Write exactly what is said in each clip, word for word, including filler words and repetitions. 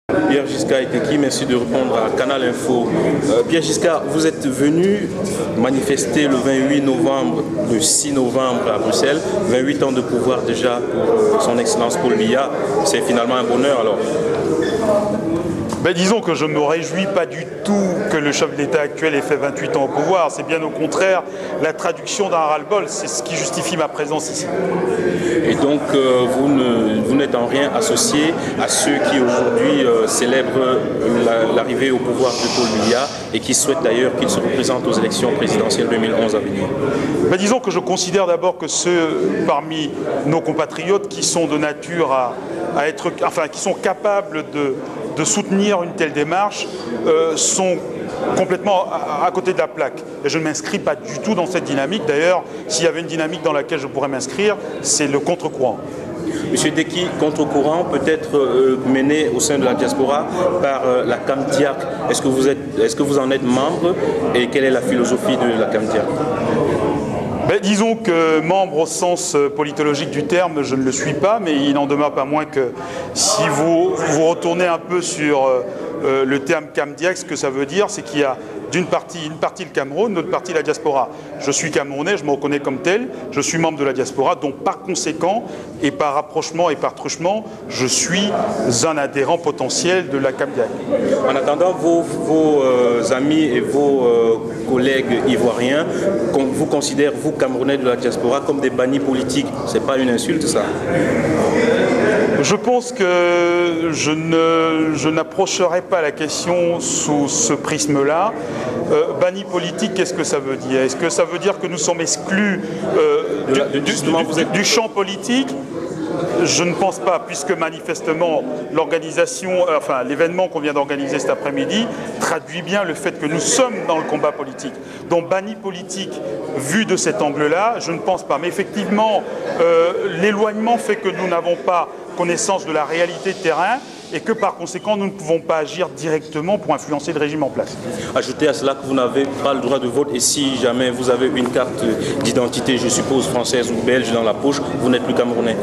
Pierre Giscard Etekki, merci de répondre à Canal Info. Euh, Pierre Giscard, vous êtes venu manifester le vingt-huit novembre, le six novembre à Bruxelles. vingt-huit ans de pouvoir déjà pour son Excellence Paul Biya. C'est finalement un bonheur alors. Ben, disons que je ne me réjouis pas du tout que le chef de l'État actuel ait fait vingt-huit ans au pouvoir. C'est bien au contraire la traduction d'un ras-le-bol. C'est ce qui justifie ma présence ici. Et donc, euh, vous, ne, vous n'êtes en rien associé à ceux qui aujourd'hui euh, célèbrent la, l'arrivée au pouvoir de Paul Biya et qui souhaitent d'ailleurs qu'il se représente aux élections présidentielles deux mille onze à venir. Ben, disons que je considère d'abord que ceux parmi nos compatriotes qui sont de nature à, à être, enfin, qui sont capables de de soutenir une telle démarche euh, sont complètement à, à côté de la plaque. Et je ne m'inscris pas du tout dans cette dynamique. D'ailleurs, s'il y avait une dynamique dans laquelle je pourrais m'inscrire, c'est le contre-courant. Monsieur Etekki, contre-courant peut être euh, mené au sein de la diaspora par euh, la CAMDIAC. Est-ce que vous êtes, est-ce que vous en êtes membre et quelle est la philosophie de la CAMDIAC? Ben, disons que membre au sens politologique du terme, je ne le suis pas, mais il n'en demeure pas moins que si vous, vous retournez un peu sur euh, le terme CAMDIAC, ce que ça veut dire, c'est qu'il y a d'une partie, une partie le Cameroun, une autre partie la diaspora. Je suis camerounais, je me reconnais comme tel, je suis membre de la diaspora, donc par conséquent, et par rapprochement et par truchement, je suis un adhérent potentiel de la CAMDIAC. En attendant, vos, vos euh, amis et vos euh, collègues ivoiriens vous considèrent, vous, Camerounais de la diaspora, comme des bannis politiques. C'est pas une insulte, ça? Je pense que je, ne, je n'approcherai pas la question sous ce prisme-là. Euh, banni politique, qu'est-ce que ça veut dire? Est-ce que ça veut dire que nous sommes exclus euh, du, du, du, du champ politique? Je ne pense pas, puisque manifestement l'organisation, euh, enfin l'événement qu'on vient d'organiser cet après-midi traduit bien le fait que nous sommes dans le combat politique. Donc banni politique, vu de cet angle-là, je ne pense pas. Mais effectivement, euh, l'éloignement fait que nous n'avons pas connaissance de la réalité de terrain et que par conséquent nous ne pouvons pas agir directement pour influencer le régime en place. Ajoutez à cela que vous n'avez pas le droit de vote et si jamais vous avez une carte d'identité, je suppose française ou belge dans la poche, vous n'êtes plus camerounais.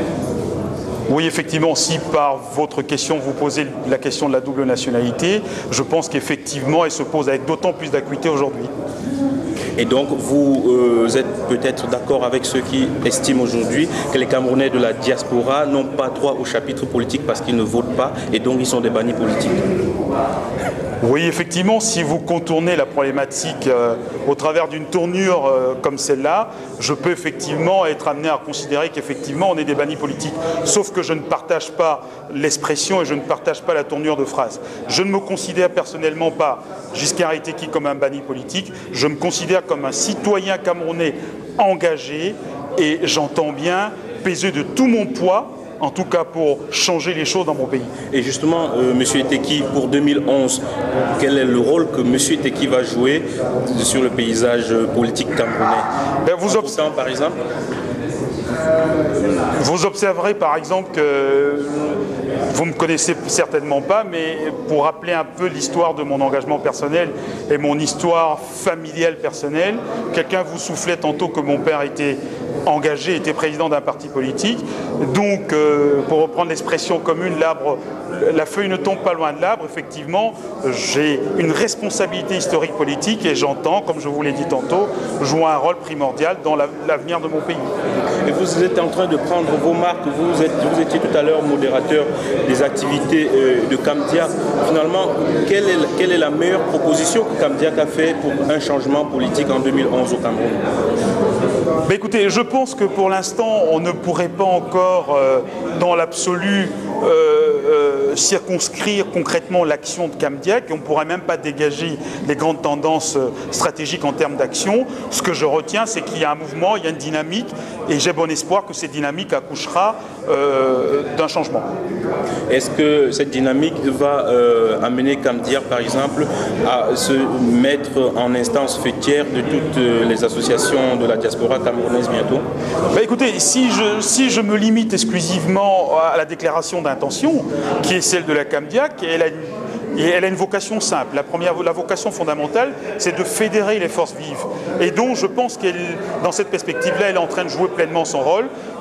Oui, effectivement, si par votre question vous posez la question de la double nationalité, je pense qu'effectivement elle se pose avec d'autant plus d'acuité aujourd'hui. Et donc, vous euh, êtes peut-être d'accord avec ceux qui estiment aujourd'hui que les Camerounais de la diaspora n'ont pas droit au chapitre politique parce qu'ils ne votent pas et donc ils sont des bannis politiques. Oui, effectivement, si vous contournez la problématique euh, au travers d'une tournure euh, comme celle-là, je peux effectivement être amené à considérer qu'effectivement on est des bannis politiques. Sauf que je ne partage pas l'expression et je ne partage pas la tournure de phrase. Je ne me considère personnellement pas Giscard Etekki comme un banni politique, je me considère comme un citoyen camerounais engagé et j'entends bien peser de tout mon poids, en tout cas pour changer les choses dans mon pays. Et justement, euh, M. Etekki, pour deux mille onze, quel est le rôle que M. Etekki va jouer sur le paysage politique camerounais? Ben vous observez, par exemple Vous observerez par exemple que vous ne me connaissez certainement pas, mais pour rappeler un peu l'histoire de mon engagement personnel et mon histoire familiale personnelle, quelqu'un vous soufflait tantôt que mon père était engagé, était président d'un parti politique. Donc, euh, pour reprendre l'expression commune, l'arbre, la feuille ne tombe pas loin de l'arbre. Effectivement, j'ai une responsabilité historique politique et j'entends, comme je vous l'ai dit tantôt, jouer un rôle primordial dans l'avenir de mon pays. Et vous êtes en train de prendre vos marques. Vous, êtes, vous étiez tout à l'heure modérateur des activités euh, de CAMDIAC. Finalement, quelle est, quelle est la meilleure proposition que CAMDIAC a fait pour un changement politique en deux mille onze au Cameroun? Ben écoutez, je pense que pour l'instant, on ne pourrait pas encore, euh, dans l'absolu, euh, euh, circonscrire concrètement l'action de CAMDIAC. On ne pourrait même pas dégager les grandes tendances stratégiques en termes d'action. Ce que je retiens, c'est qu'il y a un mouvement, il y a une dynamique, et j'ai bon espoir que cette dynamique accouchera euh, d'un changement. Est-ce que cette dynamique va euh, amener CAMDIAC, par exemple, à se mettre en instance fêtière de toutes les associations de la diaspora camerounaise bientôt? Ben écoutez, si je, si je me limite exclusivement à la déclaration d'intention, qui est celle de la CAMDIAC, elle a une Et elle a une vocation simple. La première, la vocation fondamentale, c'est de fédérer les forces vives. Et donc, je pense qu'elle, dans cette perspective-là, elle est en train de jouer pleinement son rôle.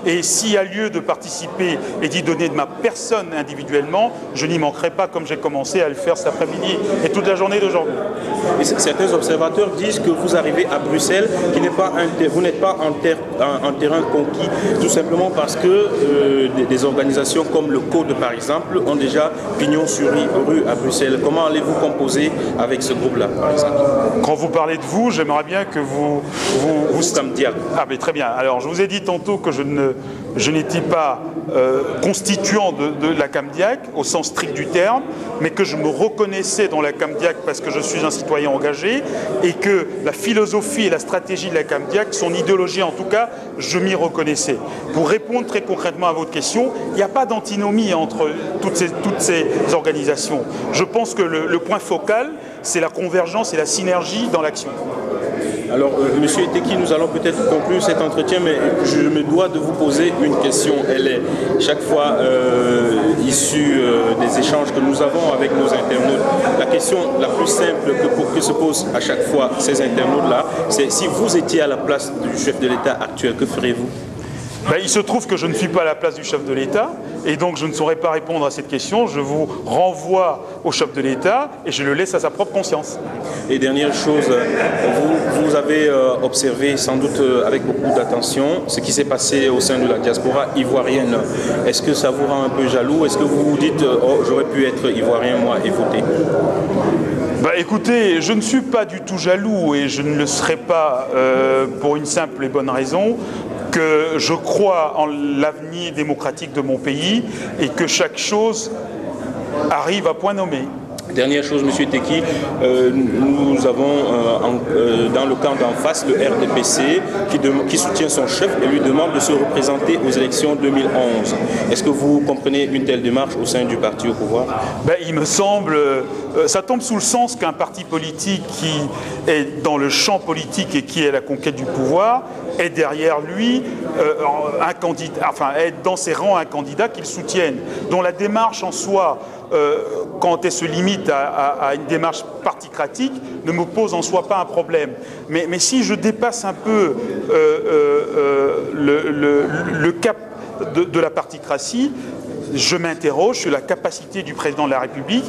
Et s'il y a lieu de participer et d'y donner de ma personne individuellement, je n'y manquerai pas comme j'ai commencé à le faire cet après-midi et toute la journée d'aujourd'hui. Certains observateurs disent que vous arrivez à Bruxelles, qui n'est pas un, vous n'êtes pas en, ter, en, en terrain conquis, tout simplement parce que euh, des, des organisations comme le Code, par exemple, ont déjà pignon sur rue à Bruxelles. Comment allez-vous composer avec ce groupe-là, par exemple? Quand vous parlez de vous, j'aimerais bien que vous... vous, vous... Camdiac. Ah, mais très bien. Alors, je vous ai dit tantôt que je ne, je n'étais pas euh, constituant de, de la Camdiac, au sens strict du terme, mais que je me reconnaissais dans la Camdiac parce que je suis un citoyen engagé, et que la philosophie et la stratégie de la Camdiac, son idéologie en tout cas, je m'y reconnaissais. Pour répondre très concrètement à votre question, il n'y a pas d'antinomie entre toutes ces, toutes ces organisations. Je pense que le, le point focal, c'est la convergence et la synergie dans l'action. Alors, euh, Monsieur Eteki, nous allons peut-être conclure cet entretien, mais je me dois de vous poser une question. Elle est chaque fois euh, issue euh, des échanges que nous avons avec nos internautes. La question la plus simple que, pour, que se posent à chaque fois ces internautes-là, c'est si vous étiez à la place du chef de l'État actuel, que ferez-vous? Ben, il se trouve que je ne suis pas à la place du chef de l'État et donc je ne saurais pas répondre à cette question. Je vous renvoie au chef de l'État et je le laisse à sa propre conscience. Et dernière chose, vous, vous avez euh, observé sans doute euh, avec beaucoup d'attention ce qui s'est passé au sein de la diaspora ivoirienne. Est-ce que ça vous rend un peu jaloux? Est-ce que vous vous dites euh, oh, j'aurais pu être ivoirien moi et voter? Bah, écoutez, je ne suis pas du tout jaloux et je ne le serai pas euh, pour une simple et bonne raison, que je crois en l'avenir démocratique de mon pays et que chaque chose arrive à point nommé. Dernière chose, Monsieur Eteki, euh, nous avons euh, en, euh, dans le camp d'en face le R D P C qui, de, qui soutient son chef et lui demande de se représenter aux élections deux mille onze. Est-ce que vous comprenez une telle démarche au sein du parti au pouvoir? Ben, il me semble, euh, ça tombe sous le sens qu'un parti politique qui est dans le champ politique et qui est la conquête du pouvoir est derrière lui euh, un candidat, enfin est dans ses rangs un candidat qu'il soutienne, dont la démarche en soi, Euh, quand elle se limite à, à, à une démarche particratique, ne me pose en soi pas un problème. Mais, mais si je dépasse un peu euh, euh, le, le, le cap de, de la particratie, je m'interroge sur la capacité du président de la République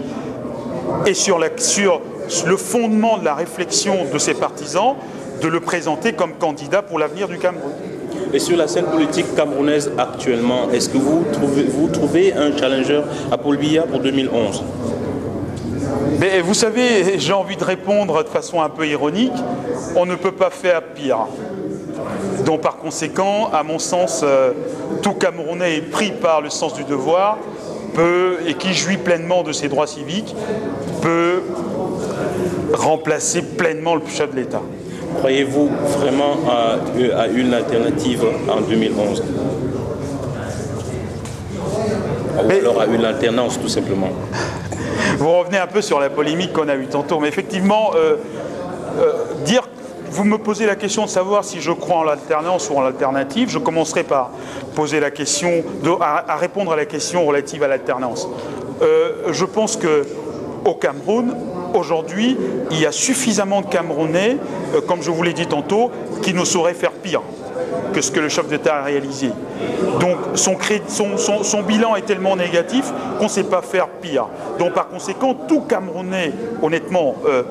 et sur, la, sur le fondement de la réflexion de ses partisans de le présenter comme candidat pour l'avenir du Cameroun. Et sur la scène politique camerounaise actuellement, est-ce que vous trouvez, vous trouvez un challenger à Paul Biya pour deux mille onze? Mais vous savez, j'ai envie de répondre de façon un peu ironique, on ne peut pas faire pire. Donc par conséquent, à mon sens, euh, tout Camerounais est pris par le sens du devoir peut, et qui jouit pleinement de ses droits civiques, peut remplacer pleinement le chef de l'État. Croyez-vous vraiment à, à une alternative en deux mille onze? Ou mais, alors à une alternance tout simplement? Vous revenez un peu sur la polémique qu'on a eue tantôt, mais effectivement, euh, euh, dire, vous me posez la question de savoir si je crois en l'alternance ou en l'alternative, je commencerai par poser la question, de, à, à répondre à la question relative à l'alternance. Euh, je pense que au Cameroun, aujourd'hui, il y a suffisamment de Camerounais, euh, comme je vous l'ai dit tantôt, qui ne sauraient faire pire que ce que le chef d'État a réalisé. Donc son, son, son, son bilan est tellement négatif qu'on ne sait pas faire pire. Donc par conséquent, tout Camerounais, honnêtement, euh,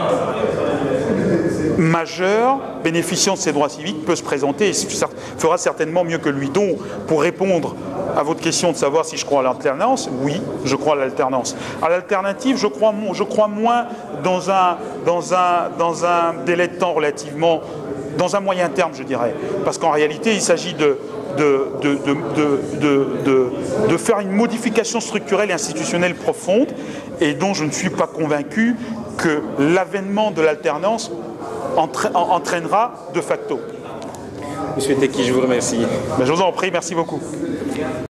majeur, bénéficiant de ses droits civiques, peut se présenter et fera certainement mieux que lui. Donc, pour répondre à votre question de savoir si je crois à l'alternance, oui, je crois à l'alternance. À l'alternative, je crois, je crois moins dans un, dans, un, dans un délai de temps relativement, dans un moyen terme, je dirais. Parce qu'en réalité, il s'agit de, de, de, de, de, de, de faire une modification structurelle et institutionnelle profonde et dont je ne suis pas convaincu que l'avènement de l'alternance entraînera de facto. Monsieur Eteki, je vous remercie. Ben, je vous en prie, merci beaucoup.